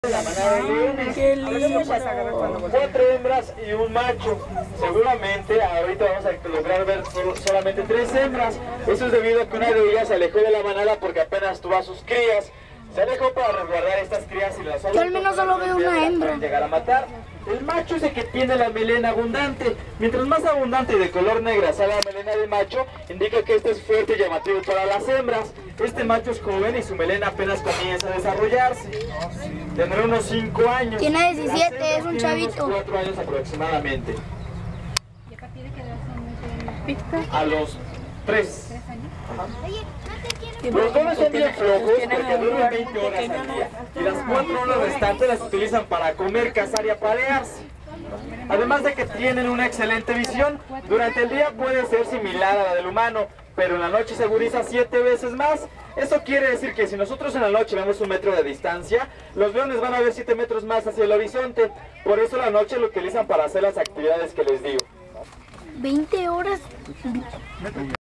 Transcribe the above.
La manada de leones. Qué lindo. 4 hembras y un macho. Seguramente ahorita vamos a lograr ver solamente 3 hembras. Eso es debido a que una de ellas se alejó de la manada porque apenas tuvo a sus crías. Se alejó para resguardar estas crías y las Yo al menos solo veo una hembra. Llegar a matar. El macho es el que tiene la melena abundante. Mientras más abundante y de color negra sea la melena del macho, indica que este es fuerte y llamativo para las hembras. Este macho es joven y su melena apenas comienza a desarrollarse. Tendrá unos 5 años. Tiene 17, es un chavito. 4 años aproximadamente. A los 3. Los dones son bien flojos porque duran 20 horas al día y las 4 horas restantes las utilizan para comer, cazar y aparearse. Además de que tienen una excelente visión, durante el día puede ser similar a la del humano, pero en la noche se agudiza 7 veces más. Eso quiere decir que si nosotros en la noche vemos 1 metro de distancia, los leones van a ver 7 metros más hacia el horizonte. Por eso la noche lo utilizan para hacer las actividades que les digo. 20 horas.